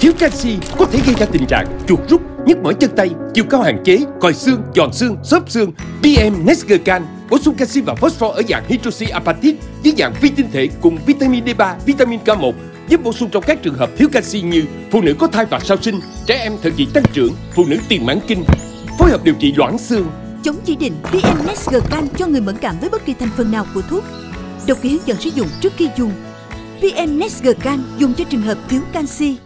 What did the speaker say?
Thiếu canxi có thể gây ra tình trạng chuột rút, nhức mỏi chân tay, chiều cao hạn chế, còi xương, giòn xương, xốp xương. PM Nesgercan bổ sung canxi và phosphor ở dạng hydroxyapatite với dạng phi tinh thể cùng vitamin D3, vitamin K1, giúp bổ sung trong các trường hợp thiếu canxi như phụ nữ có thai và sau sinh, trẻ em thời kỳ tăng trưởng, phụ nữ tiền mãn kinh. Phối hợp điều trị loãng xương. Chống chỉ định PM Nesgercan cho người mẫn cảm với bất kỳ thành phần nào của thuốc. Đọc kỹ hướng dẫn sử dụng trước khi dùng. PM Nesgercan dùng cho trường hợp thiếu canxi.